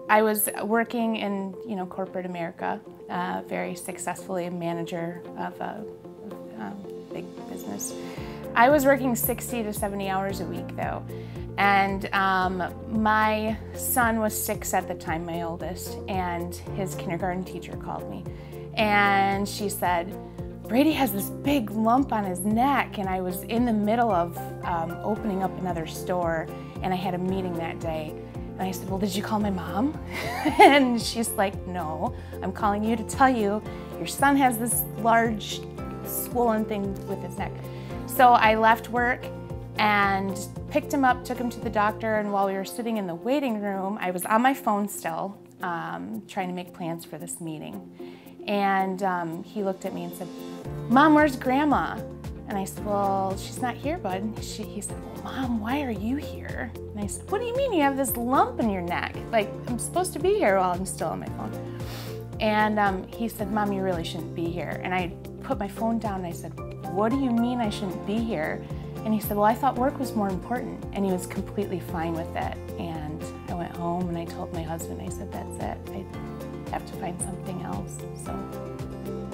I was working in, corporate America, very successfully a manager of a big business. I was working 60 to 70 hours a week though. And my son was 6 at the time, my oldest, and his kindergarten teacher called me. And she said, Brady has this big lump on his neck, and I was in the middle of opening up another store, and I had a meeting that day. And I said, well, did you call my mom? And she's like, no, I'm calling you to tell you your son has this large swollen thing with his neck. So I left work and picked him up, took him to the doctor, and while we were sitting in the waiting room, I was on my phone still, trying to make plans for this meeting. And he looked at me and said, Mom, where's Grandma? And I said, well, she's not here, bud. He said, well, Mom, why are you here? And I said, what do you mean you have this lump in your neck? Like, I'm supposed to be here while I'm still on my phone. And he said, Mom, you really shouldn't be here. And I put my phone down and I said, what do you mean I shouldn't be here? And he said, well, I thought work was more important. And he was completely fine with it. And I went home and I told my husband, I said, that's it. I have to find something else. So